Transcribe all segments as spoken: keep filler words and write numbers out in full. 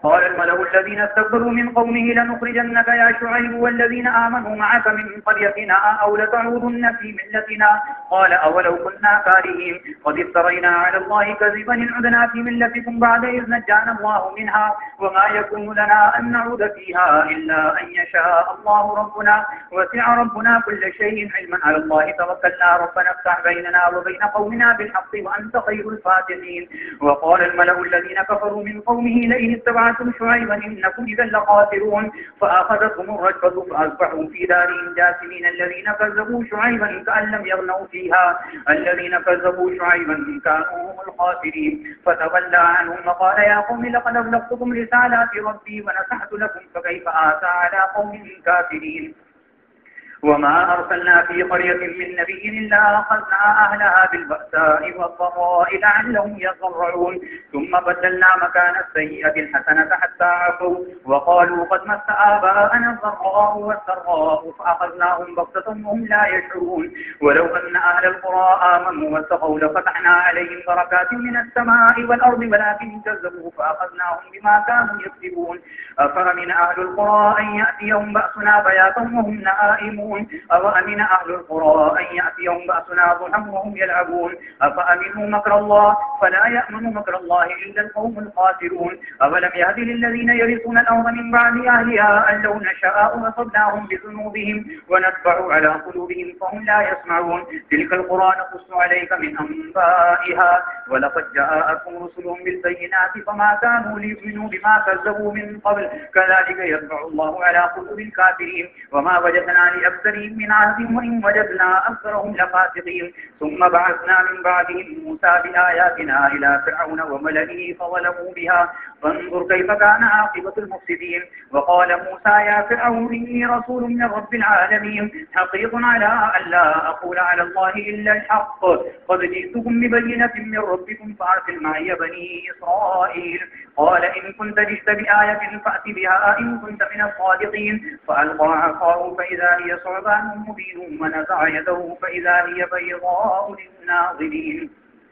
قال الملأ الذين استكبروا من قومه لنخرجنك يا شعيب والذين آمنوا معك من قريتنا أو لتعودن في ملتنا. قال أولو كنا كارهين قد افترينا على الله كذبا إن عدنا في ملتكم بعد إذ نجانا الله منها وما يكون لنا أن نعود فيها إلا أن يشاء الله ربنا وسع ربنا كل شيء علما على الله توكلنا ربنا افتح بيننا وبين قومنا بالحق وأنت خير الفاتحين. وقال الملأ الذين كفروا من قومه لئن اتبعتم شعيبا إنكم إذا لخاسرون فأخذتهم الرجفة فأصبحوا في دارهم جاثمين الذين كذبوا شعيبا كأن لم يغنوا فيها الذين كذبوا شعيبا كانوا هم الخاسرين. فتولى عنهم وقال يا قوم لقد أبلغتكم رسالات ربي ونصحت لكم فكيف آسى على قوم كافرين. وما أرسلنا في قرية من نبي إلا أخذنا أهلها بالبأساء والضراء لعلهم يضرعون ثم بدلنا مكان السيئة الحسنة حتى عفوا وقالوا قد مس آباءنا الضراء والسراء فأخذناهم بغتة وهم لا يشعرون. ولو أن أهل القرى آمنوا واتقوا لفتحنا عليهم بركات من السماء والأرض ولكن كذبوا فأخذناهم بما كانوا يكسبون. أفأمن أهل القرى أن يأتيهم بأسنا بياتا وهم نائمون أوأمن أهل القرى أن يأتيهم بأسنا ضحى وهم يلعبون أفأمنوا مكر الله فلا يأمن مكر الله إلا القوم الخاسرون. أولم يهد للذين يرثون الأرض من بعد أهلها أن لو نشاء أصبناهم بذنوبهم ونتبع على قلوبهم فهم لا يسمعون. تلك القرى نقص عليك من أنبائها ولقد جاءتهم رسلهم بالبينات فما كانوا ليؤمنوا بما كذبوا من قبل كذلك يطبع الله على قلوب الكافرين. وما وجدنا لأكثر من عهد وإن وجدنا أكثرهم لفاسقين. ثم بعثنا من بعدهم موسى بآياتنا إلى فرعون وملئه فظلموا بها فانظر كيف كان عاقبة المفسدين. وقال موسى يا فرعون إني رسول من رب العالمين حقيق على أن لا أقول على الله إلا الحق قد جئتكم ببينة من ربكم فأرسل معي بني إسرائيل. قال إن كنت جئت بآية فأت بها إن كنت من الصادقين. فألقى عصاه فإذا هي ثعبان مبين ونزع يده فإذا هي بيضاء للناظرين.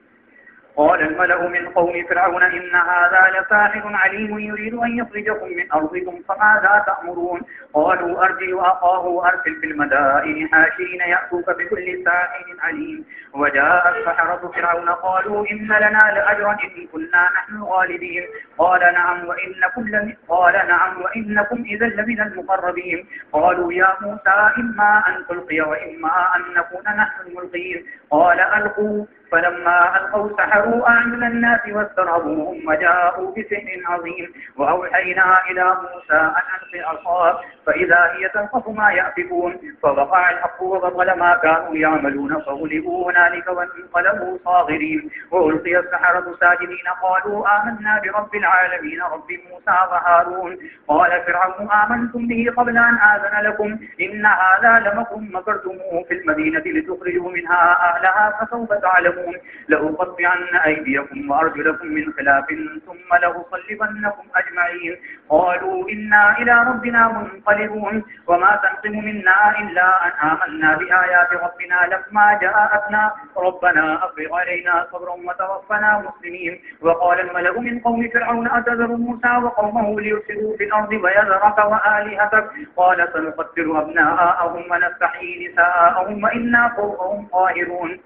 قال الملأ من قوم فرعون إن هذا لساحر عليم يريد أن يخرجكم من أرضكم فماذا تأمرون. قالوا أرجل أخاه وأرسل في المدائن حاشرين يأتوك بكل ساحر عليم. وجاء السحرة فرعون قالوا إن لنا لأجرا إن كنا نحن الغالبين. قال نعم وإنكم قال نعم وإنكم إذا لمن المقربين. قالوا يا موسى إما أن تلقي وإما أن نكون نحن الملقين. قال ألقوا فلما ألقوا سحروا أعين الناس واسترهبوهم وجاءوا بسحر عظيم. وأوحينا إلى موسى أن ألق عصاه فإذا هي تلقف ما يأفكون. فوقع الحق وبطل ما كانوا يعملون فغلبوا هنالك وانقلبوا صاغرين. وألقي السحرة ساجدين قالوا آمنا برب العالمين رب موسى وهارون. قال فرعون آمنتم به قبل أن آذن لكم إن هذا لمكر مكرتموه في المدينة لتخرجوا منها أهلها فسوف تعلمون. لأقطعن أيديكم وأرجلكم من خلاف ثم لأصلبنكم أجمعين. قالوا إنا إلى ربنا منقلبون. وما تنقم منا إلا أن آمنا بآيات ربنا لما جاءتنا ربنا أفرغ علينا صبرا وتوفنا مسلمين. وقال الملأ من قوم فرعون أتذر موسى وقومه ليفسدوا في الأرض ويذرك وآلهتك قال سنقتل أبناءهم ونستحيي نساءهم وإنا فوقهم قاهرون.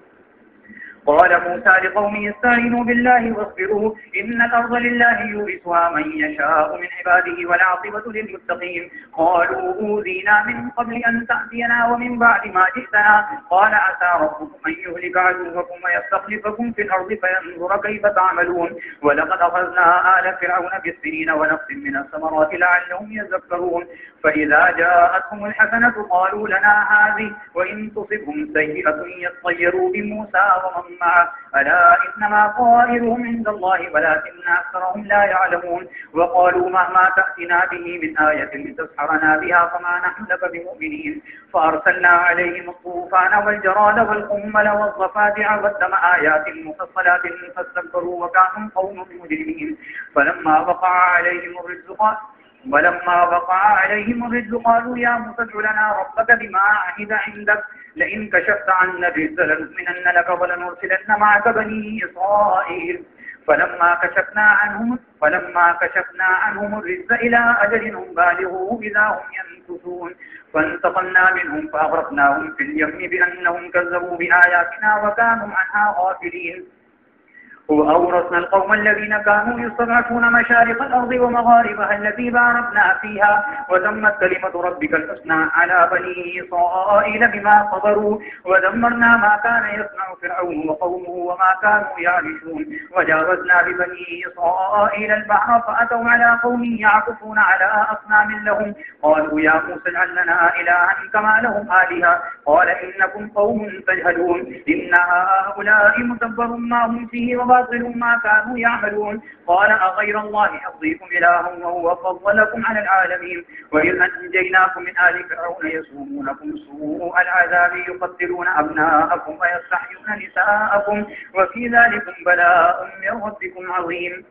قال موسى لقومه استعينوا بالله واصبروا إن الأرض لله يورثها من يشاء من عباده والعاقبة للمتقين. قالوا أوذينا من قبل أن تأتينا ومن بعد ما جئتنا. قال عسى ربكم أن يهلك عدوكم ويستخلفكم في الأرض فينظر كيف تعملون. ولقد أخذنا آل فرعون بالسنين ونقص من الثمرات لعلهم يذكرون. فإذا جاءتهم الحسنة قالوا لنا هذه وإن تصبهم سيئة يطيروا بموسى ومن معه ألا إنما طائرهم عند الله ولكن أكثرهم لا يعلمون. وقالوا مهما تأتنا به من آية لتسحرنا بها فما نحن لك بمؤمنين. فأرسلنا عليهم الطوفان والجراد والقمل والضفادع والدم آيات مفصلات فاستكبروا وكانوا قوم مجرمين. فلما وقع عليهم الرجز ولما وقع عليهم الرجز قالوا يا موسى ادع لنا ربك بما عهد عندك لئن كشفت عنا الرجز لنؤمنن لك ولنرسلن معك بني إسرائيل. فلما كشفنا عنهم فلما كشفنا عنهم الرجز إلى أجل هم بالغوه إذا هم ينكثون فانتقمنا منهم فأغرقناهم في اليم بأنهم كذبوا بآياتنا وكانوا عنها غافلين وأورثنا القوم الذين كانوا يستضعفون مشارق الأرض ومغاربها التي باركنا فيها وتمت كلمة ربك الحسنى على بني إسرائيل بما صبروا ودمرنا ما كان يصنع فرعون وقومه وما كانوا يعرشون وجاوزنا ببني إسرائيل البحر فأتوا على قوم يعكفون على أصنام لهم قالوا يا موسى اجعل لنا إلها كما لهم آلهة قال إنكم قوم تجهلون إن هؤلاء متبر ما هم فيه وباطل ما كانوا يعملون قال أغير الله أضيكم إلها وهو فضلكم على العالمين وإذ أنجيناكم من آل فرعون يسومونكم سوء العذاب يقتلون أبناءكم ويستحيون نساءكم وفي ذلكم بلاء من ربكم عظيم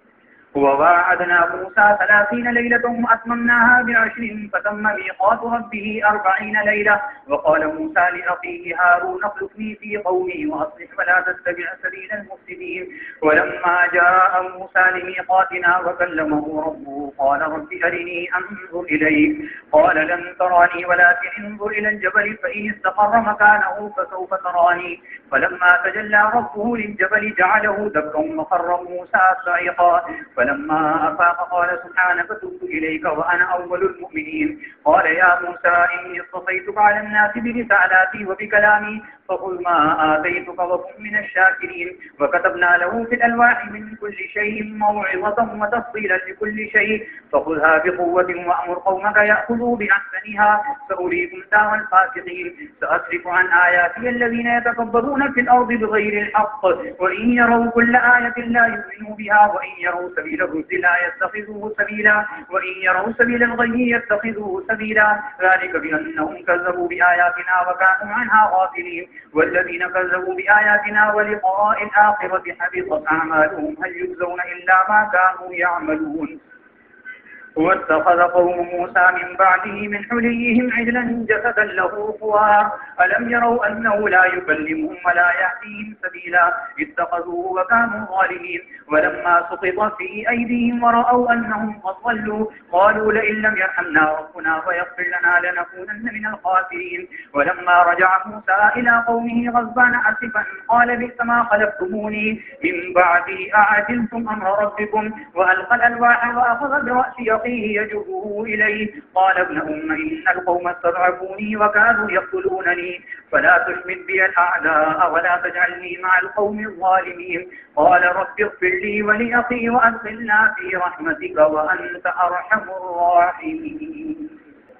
وواعدنا موسى ثلاثين ليلة وأتممناها بعشر فتم ميقات ربه أربعين ليلة وقال موسى لأخيه هارون اخلفني في قومي وأصلح ولا تتبع سبيل المفسدين ولما جاء موسى لميقاتنا وكلمه ربه قال رب أرني أنظر إليك قال لن تراني ولكن انظر إلى الجبل فإن استقر مكانه فسوف تراني فلما تجلى ربه للجبل جعله دكا وخر موسى صعقا فلما أفاق قال سبحانك تبت إليك وأنا أول المؤمنين قال يا موسى إني اصطفيتك على الناس برسالاتي وبكلامي فخذ ما آتيتك وكن من الشاكرين وكتبنا له في الألواح من كل شيء موعظة وتفصيلا لكل شيء فخذها بقوة وأمر قومك يأخذوا بأحسنها سأريكم دار الفاسقين سأصرف عن آياتي الذين يتكبرون في الأرض بغير الحق وإن يروا كل آية لا يؤمنوا بها وإن يروا سبيل الرشد لا يتخذوه سبيلا وإن يروا سبيل الغي يتخذوه سبيلا ذلك بأنهم كذبوا بآياتنا وكانوا عنها غافلين والذين كذبوا بآياتنا ولقاء الآخرة حبطت أعمالهم هل يجزون إلا ما كانوا يعملون واتخذ قوم موسى من بعده من حليهم عجلا جسدا له خوار ألم يروا أنه لا يكلمهم ولا يهديهم سبيلا اتخذوه وكانوا ظالمين ولما سقط في أيديهم ورأوا أنهم قد ضلوا قالوا لئن لم يرحمنا ربنا ويغفر لنا لنكونن من الخاسرين ولما رجع موسى إلى قومه غضبان أسفا قال بئس ما خلفتموني من بعدي أعجلتم أمر ربكم وألقى الألواح وأخذ برأس أخيه يجره إليه قال ابن أم إن القوم استضعفوني وكانوا يقتلونني فلا تشمت بي الأعداء ولا تجعلني مع القوم الظالمين قال رب اغفر لي ولأخي وأدخلنا في رحمتك وأنت أرحم الراحمين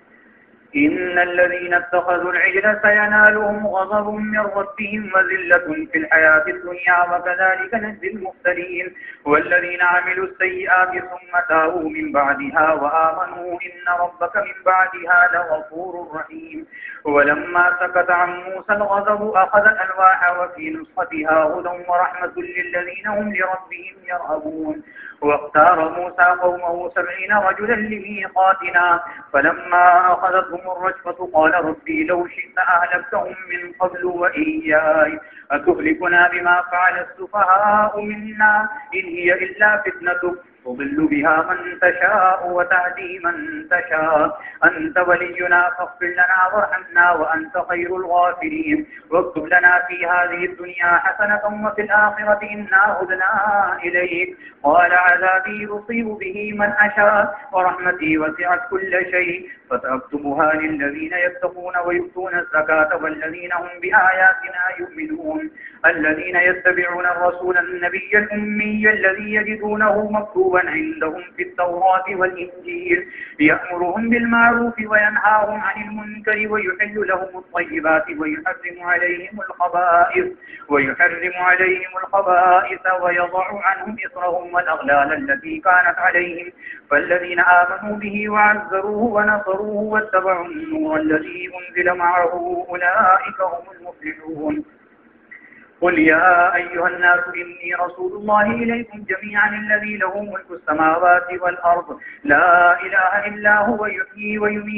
إن الذين اتخذوا العجل سينالهم غضب من ربهم وذلة في الحياة الدنيا وكذلك نجزي المفترين والذين عملوا السيئات ثم تابوا من بعدها وآمنوا إن ربك من بعدها لغفور رحيم ولما سكت عن موسى الغضب أخذ الألواح وفي نسختها هدى ورحمة للذين هم لربهم يرهبون واختار موسى قومه سبعين رجلا لميقاتنا فلما أخذتهم الرجفة قال ربي لو شئت أهلكتهم من قبل وإياي أتهلكنا بما فعل السفهاء منا إن هي إلا فتنتك تضل بها من تشاء وتهدي من تشاء أنت ولينا فاغفر لنا وارحمنا وأنت خير الغافرين واكتب لنا في هذه الدنيا حسنة وفي الآخرة إنا هدنا إليك قال عذابي أصيب به من أشاء ورحمتي وسعت كل شيء فسأكتبها للذين يتقون ويؤتون الزكاة والذين هم بآياتنا يؤمنون الذين يتبعون الرسول النبي الأمي الذي يجدونه مكتوبا عندهم في التوراة والإنجيل يأمرهم بالمعروف وينهاهم عن المنكر ويحل لهم الطيبات ويحرم عليهم الخبائث ويحرم عليهم الخبائث ويضع عنهم إصرهم والأغلال التي كانت عليهم فالذين آمنوا به وعزروه ونصروه واتبعوا النور الذي أنزل معه أولئك هم المفلحون قل يا أيها الناس إني رسول الله إليكم جميعا الذي له ملك السماوات والأرض لا إله إلا هو يحيي ويميت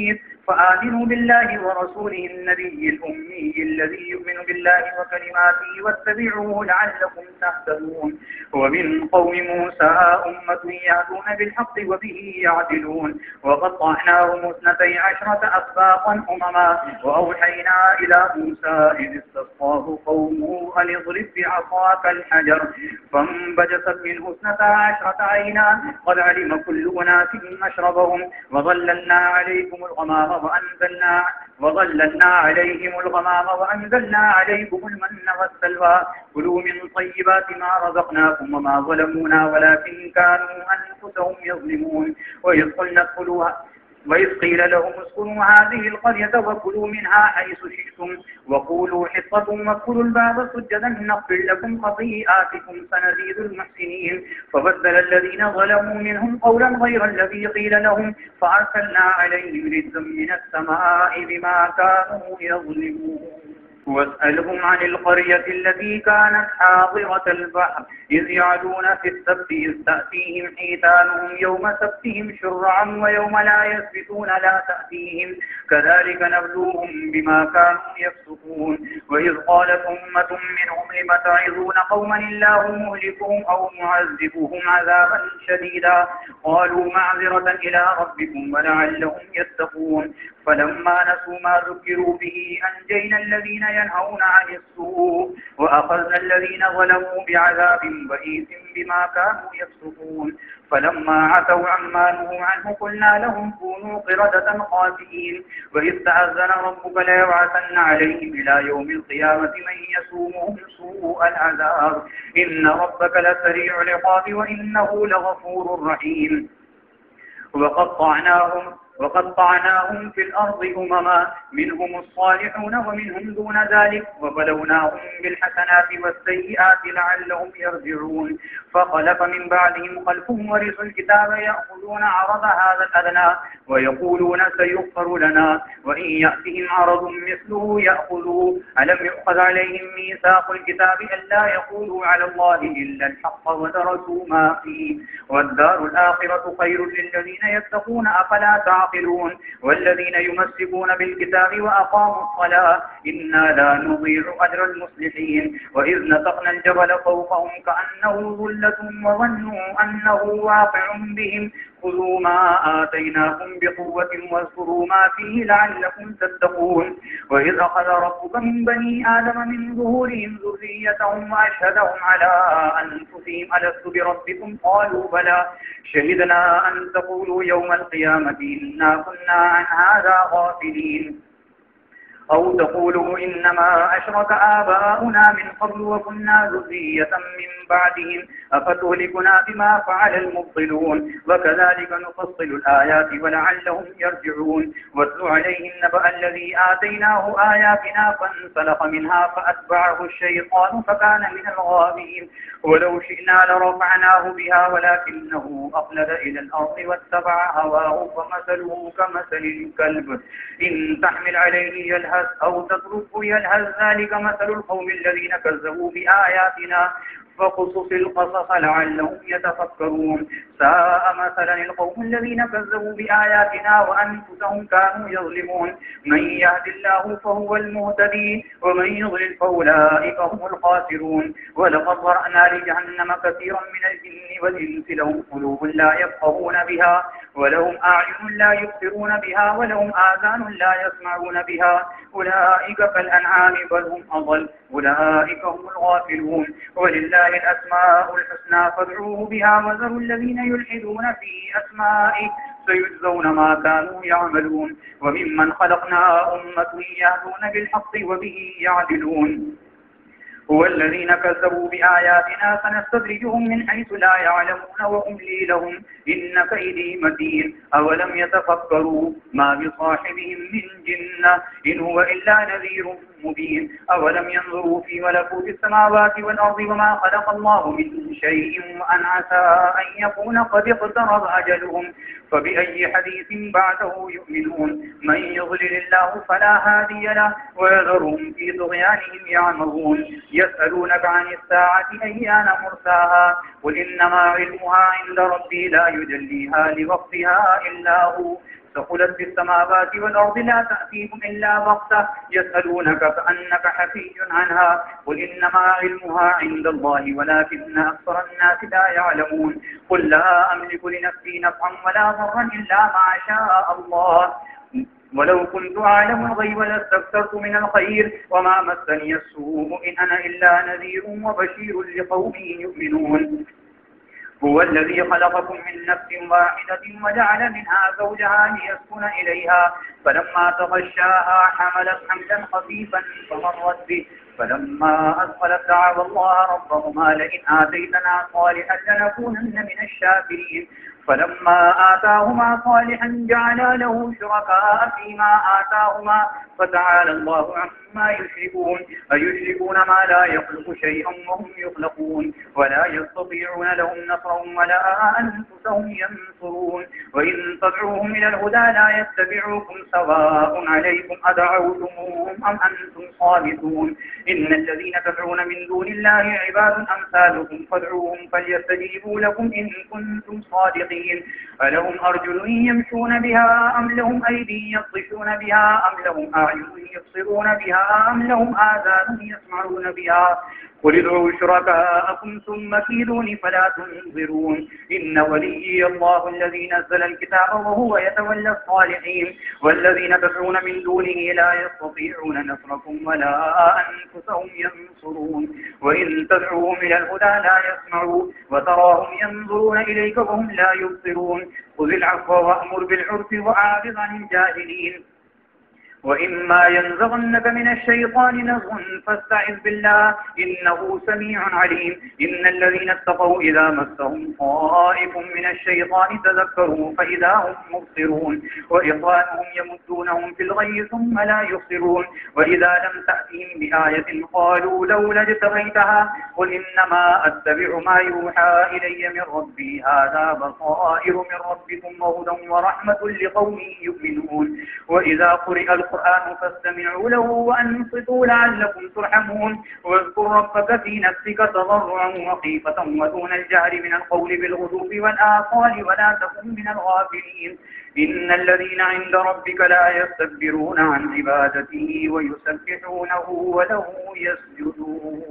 فآمنوا بالله ورسوله النبي الأمي الذي يؤمن بالله وكلماته واتبعوه لعلكم تهتدون. ومن قوم موسى أمة يهدون بالحق وبه يعدلون. وقطعناهم اثنتي عشرة أسباطا أمما وأوحينا إلى موسى إذ استسقاه قومه أن اضرب بعصاك الحجر فانبجست منه اثنتا عشرة عينا قد علم كل أناس مشربهم وظللنا عليكم الغمام وأنزلنا وظللنا عليهم الغمام وأنزلنا عليكم المن والسلوى كلوا من طيبات ما رزقناكم وما ظلمونا ولكن كانوا أنفسهم يظلمون. وإذ قلنا ادخلوها وإذ قيل لهم اسكنوا هذه القرية وكلوا منها حيث شئتم وقولوا حطة وادخلوا الباب سجدا نغفر لكم خطيئاتكم سنزيد المحسنين. فبدل الذين ظلموا منهم قولا غير الذي قيل لهم فأرسلنا عليهم رجزا من السماء بما كانوا يظلمون. واسألهم عن القرية التي كانت حاضرة البحر إذ يعدون في السبت إذ تأتيهم حيتانهم يوم سبتهم شرعا ويوم لا يسبتون لا تأتيهم كذلك نبلوهم بما كانوا يفسقون. وإذ قالت أمة منهم لم تعظون قوما الله مهلكهم أو معذبهم عذابا شديدا قالوا معذرة إلى ربكم ولعلهم يتقون. فلما نسوا ما ذكروا به أنجينا الذين ينهون عن السوء وأخذنا الذين ظلموا بعذاب بئيس بما كانوا يفسقون. فلما عتوا عما نهوا عنه قلنا لهم كونوا قردة خاسئين. وإذ تأذن ربك ليبعثن عليهم إلى يوم القيامة من يسومهم سوء العذاب إن ربك لسريع العقاب وإنه لغفور رحيم. وقطعناهم وقطعناهم في الأرض أمما منهم الصالحون ومنهم دون ذلك وبلوناهم بالحسنات والسيئات لعلهم يرجعون. فخلف من بعدهم خلف ورثوا الكتاب يأخذون عرض هذا الأدنى ويقولون سيغفر لنا وإن يأتهم عرض مثله يأخذوه ألم يؤخذ عليهم ميثاق الكتاب ألا يقولوا على الله إلا الحق ودرسوا ما فيه والدار الآخرة خير للذين يتقون أفلا تعقلون. والذين يمسكون بالكتاب وأقاموا الصلاة إنا لا نضيع أجر المصلحين. وإذ نتقنا الجبل فوقهم كأنه ظلة وظنوا أنه واقع بهم خذوا ما آتيناكم بقوة واذكروا ما فيه لعلكم تتقون. وإذ أخذ ربك من بني آدم من ظهورهم ذريتهم وأشهدهم على أنفسهم ألست بربكم قالوا بلى شهدنا أن تقولوا يوم القيامة إنا كنا عن هذا غافلين أو تقولوا إنما أشرك آباؤنا من قبل وكنا ذرية من بعدهم أفتهلكنا بما فعل المبطلون وكذلك نفصل الآيات ولعلهم يرجعون. واتل عليهم نبأ الذي آتيناه آياتنا فانسلخ منها فأتبعه الشيطان فكان من الغاوين. ولو شئنا لرفعناه بها ولكنه أخلد إلى الأرض واتبع هواه فمثله كمثل الكلب إن تحمل عليه يلهث أو تتركه يلهث ذلك مثل القوم الذين كذبوا بآياتنا فقصص القصص لعلهم يتفكرون. ساء مثلا القوم الذين كذبوا بآياتنا وأنفسهم كانوا يظلمون. من يهد الله فهو المهتدي ومن يضلل فأولئك هم الخاسرون. ولقد ذرأنا لجهنم كثيرا من الجن والإنس لهم قلوب لا يفقهون بها ولهم أعين لا يبصرون بها ولهم آذان لا يسمعون بها أولئك كالأنعام بل هم أضل أولئك هم الغافلون. ولله الأسماء الحسنى فادعوه بها وذروا الذين يلحدون في أسمائه سيجزون ما كانوا يعملون. وممن خلقنا أمة يهدون بالحق وبه يعدلون. والذين كذبوا بآياتنا سنستدرجهم من حيث لا يعلمون وأملي لهم إن كيدي متين. أولم يتفكروا ما بصاحبهم من جنة إن هو إلا نذير مبين. أولم ينظروا في ملكوت السماوات والأرض وما خلق الله من شيء وأن عسى أن يكون قد اقترب أجلهم فبأي حديث بعده يؤمنون. من يضلل الله فلا هادي له ويذرهم في طغيانهم يعمهون. يسألونك عن الساعة أيان مرساها قل إنما علمها عند ربي لا يجليها لوقتها إلا هو ثقلت في السماوات والأرض لا تأتيكم إلا بغتة يسألونك كأنك حفي عنها قل إنما علمها عند الله ولكن أكثر الناس لا يعلمون قل لا أملك لنفسي نفعا ولا ضرا إلا ما شاء الله ولو كنت أعلم الغيب لاستكثرت من الخير وما مسني السوء إن أنا إلا نذير وبشير لقوم يؤمنون هو الذي خلقكم من نفس واحدة وجعل منها زوجها ليسكن إليها فلما تغشاها حملت حملا خفيفا فمرت به فلما أثقلت دعوا الله ربهما لئن آتيتنا صالحا لنكونن من الشاكرين فلما آتاهما صالحا جعلا له شركاء فيما آتاهما فتعالى الله عما يشركون أيشركون ما لا يخلق شيئا وهم يخلقون ولا يستطيعون لهم نصرا ولا أنفسهم ينصرون وإن تدعوهم إلى الهدى لا يتبعوكم سواء عليكم أدعوتموهم أم أنتم صامتون إن الذين تدعون من دون الله عباد أمثالكم فادعوهم فليستجيبوا لكم إن كنتم صادقين ألهم أرجل يمشون بها أم لهم أيدي يبطشون بها أم لهم أعين يبصرون بها أم لهم آذان يسمعون بها قل ادعوا شركاءكم ثم كيدون فلا تنظرون إن وليي الله الذي نزل الكتاب وهو يتولى الصالحين والذين تدعون من دونه لا يستطيعون نصركم ولا أنفسهم ينصرون وإن تدعوهم إلى الهدى لا يسمعون وتراهم ينظرون إليك وهم لا يبصرون خذ العفو وأمر بالعرف وأعرض عن الجاهلين وإما ينزغنك من الشيطان نزغ فاستعذ بالله إنه سميع عليم إن الذين اتقوا إذا مسهم طائف من الشيطان تذكروا فإذا هم مبصرون وإخوانهم يمدونهم في الغي ثم لا يبصرون وإذا لم تأتهم بآية قالوا لولا اجتبيتها قل إنما أتبع ما يوحى إلي من ربي هذا بصائر من ربكم وهدى ورحمة لقوم يؤمنون وإذا قرئ القرآن فاستمعوا له وأنصتوا لعلكم ترحمون واذكر ربك في نفسك تضرعا وخيفة ودون الجهر من القول بالغدو والآصال ولا تكن من الغافلين إن الذين عند ربك لا يستكبرون عن عبادته ويسبحونه وله يسجدون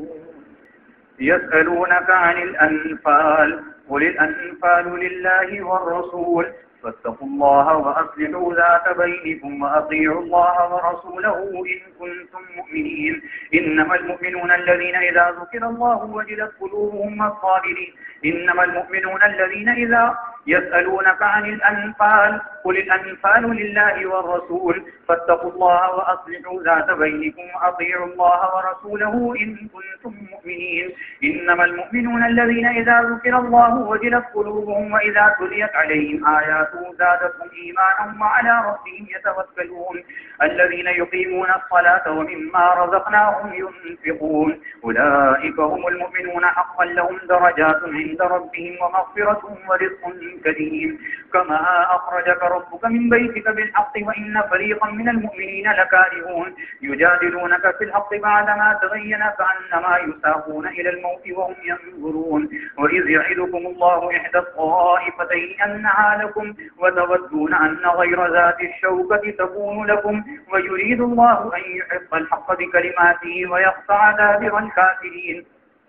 يسألونك عن الأنفال قل الأنفال لله والرسول فاتقوا الله وأصلحوا ذات بينكم وأطيعوا الله ورسوله إن كنتم مؤمنين إنما المؤمنون الذين إذا ذكر الله وجلت قلوبهم والصابرين إنما المؤمنون الذين إذا يسألونك عن الأنفال قل الأنفال لله والرسول فاتقوا الله وأصلحوا ذات بينكم وأطيعوا الله ورسوله إن كنتم مؤمنين إنما المؤمنون الذين إذا ذكر الله وجلت قلوبهم وإذا تليت عليهم آياته زادتهم إيمانا وعلى ربهم يتوكلون الذين يقيمون الصلاة ومما رزقناهم ينفقون أولئك هم المؤمنون حقا لهم درجات عند ربهم ومغفرة ورزق كريم كما أخرجك ربك من بيتك بالحق وإن فريقا من المؤمنين لكارهون يجادلونك في الحق بعدما تبين كأنما يساقون إلى الموت وهم ينظرون وإذ يعدكم الله إحدى الطائفتين أنها لكم وتودون أن غير ذات الشوكة تكون لكم ويريد الله أن يحق الحق بكلماته ويقطع دابر الكافرين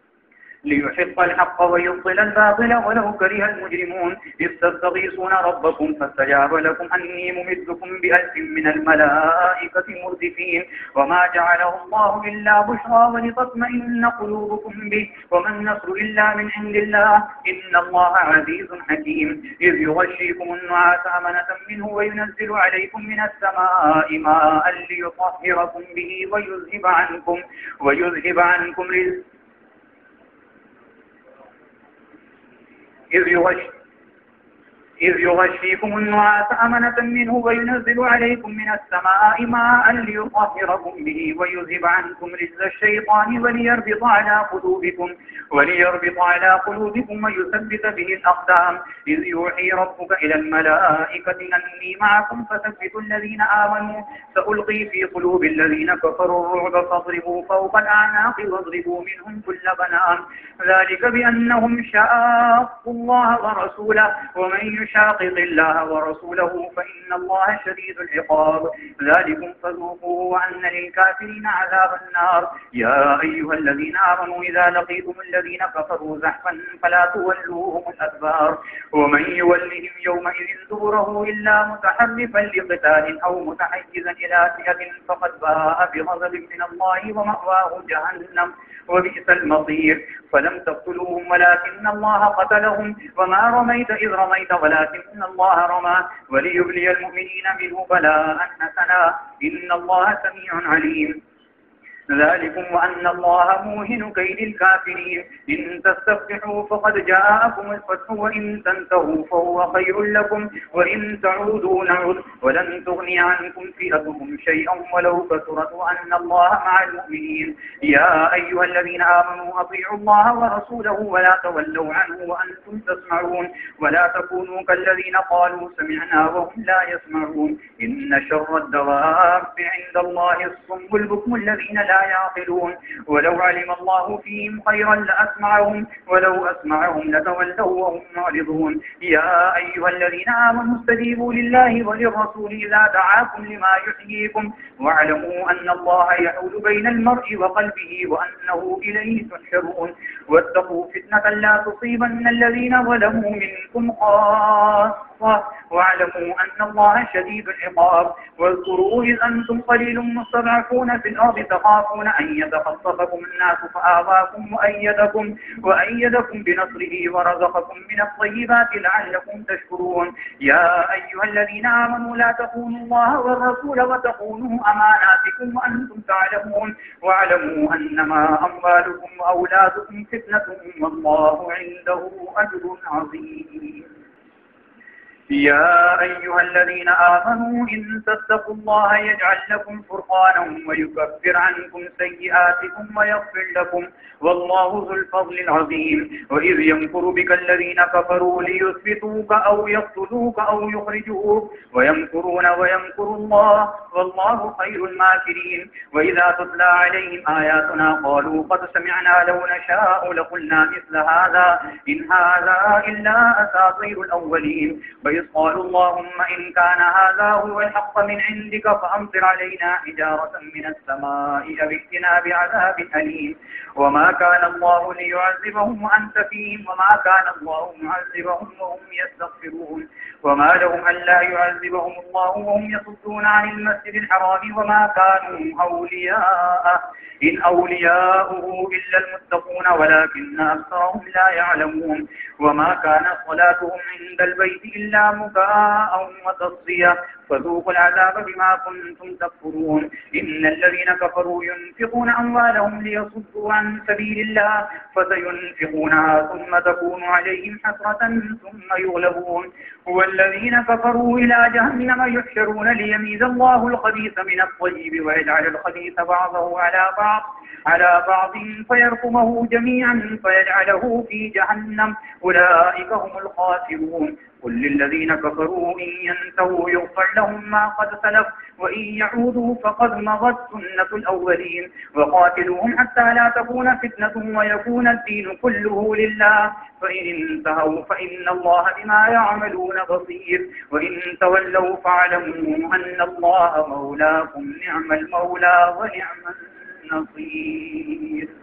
ليحق الحق ويبطل الباطل ولو كره المجرمون إذ تستغيثون ربكم فاستجاب لكم أني ممدكم بألف من الملائكة مردفين وما جعله الله إلا بشرى ولتطمئن قلوبكم به وما النصر إلا من عند الله إن الله عزيز حكيم إذ يغشيكم النعاس أمنة منه وينزل عليكم من السماء ماء ليطهركم به ويذهب عنكم ويذهب عنكم رزق إذ يغش إذ يغشيكم النعاس أمنة منه وينزل عليكم من السماء ماء ليطهركم به ويذهب عنكم رجز الشيطان وليربط على قلوبكم وليربط على قلوبكم ويثبت به الأقدام إذ يوحي ربك إلى الملائكة أني معكم فثبتوا الذين آمنوا سألقي في قلوب الذين كفروا الرعب فاضربوا فوق الأعناق واضربوا منهم كل بنان ذلك بأنهم شاقوا الله ورسوله ومن يشاقق الله ورسوله فإن الله شديد العقاب. ذلكم فذوقوه وأن للكافرين عذاب النار. يا أيها الذين آمنوا إذا لقيتم الذين كفروا زحفا فلا تولوهم الأدبار ومن يولهم يومئذ دبره إلا متحرفا لقتال أو متحيزا إلى فئة فقد باء بغضب من الله ومأواه جهنم وبئس المصير. فلم تقتلوهم ولكن الله قتلهم وما رميت إذ رميت ولكن الله رمى وليبلي المؤمنين منه بلاء حسنا إن الله سميع عليم. ذلكم وأن الله موهن كيد الكافرين. إن تستفتحوا فقد جاءكم الفتح وإن تنتهوا فهو خير لكم وإن تعودوا نعد ولن تغني عنكم فئتكم شيئا ولو كثرت وأن الله مع المؤمنين. يا أيها الذين آمنوا أطيعوا الله ورسوله ولا تولوا عنه وأنتم تسمعون ولا تكونوا كالذين قالوا سمعنا وهم لا يسمعون. إن شر الدواب عند الله الصم البكم الذين لا يعقلون. ولو علم الله فيهم خيرا لأسمعهم ولو أسمعهم لتولوا وهم معرضون. يا أيها الذين آمنوا استجيبوا لله وللرسول إذا دعاكم لما يحييكم واعلموا أن الله يحول بين المرء وقلبه وأنه إليه تحشرون. واتقوا فتنة لا تصيبن الذين ظلموا منكم خاصة واعلموا أن الله شديد العقاب. واذكروا إذ أنتم قليل مستضعفون في الأرض تخافون أن يتخطفكم الناس فآواكم وأيدكم وأيدكم بنصره ورزقكم من الطيبات لعلكم تشكرون. يا أيها الذين آمنوا لا تخونوا الله والرسول وتخونوا أماناتكم وأنتم تعلمون واعلموا أنما أموالكم وأولادكم فتنة والله عنده أجر عظيم. يا أيها الذين آمنوا إن تتقوا الله يجعل لكم فرقانا ويكفر عنكم سيئاتكم ويغفر لكم والله ذو الفضل العظيم. وإذ يمكر بك الذين كفروا ليثبتوك أو يقتلوك أو يخرجوك ويمكرون ويمكر الله والله خير الماكرين. وإذا تتلى عليهم آياتنا قالوا قد سمعنا لو نشاء لقلنا مثل هذا إن هذا إلا أساطير الأولين. قالوا اللهم إن كان هذا هو الحق من عندك فأمطر علينا حجارة من السماء أو ائتنا بعذاب أليم. وما كان الله ليعذبهم وأنت فيهم وما كان الله معذبهم وهم يستغفرون. وما لهم ألا يعذبهم الله وهم يصدون عن المسجد الحرام وما كانوا أولياءه إن أولياؤه إلا المتقون ولكن أكثرهم لا يعلمون. وما كانت صلاتهم عند البيت إلا مكاء وتصدية فذوقوا العذاب بما كنتم تكفرون. إن الذين كفروا ينفقون أموالهم ليصدوا عن سبيل الله فسينفقونها ثم تكون عليهم حسرة ثم يغلبون. والذين كفروا إلى جهنم يحشرون ليميز الله الخبيث من الطيب ويجعل الخبيث بعضه على بعض على بعض فيرقمه جميعا فيجعله في جهنم أولئك هم الخاسرون. قل للذين كفروا إن ينتهوا يغفر لهم ما قد سلف وإن يعودوا فقد مضت سنة الأولين. وقاتلوهم حتى لا تكون فتنة ويكون الدين كله لله فإن انتهوا فإن الله بما يعملون بصير. وإن تولوا فاعلموا أن الله مولاكم نعم المولى ونعم النصير.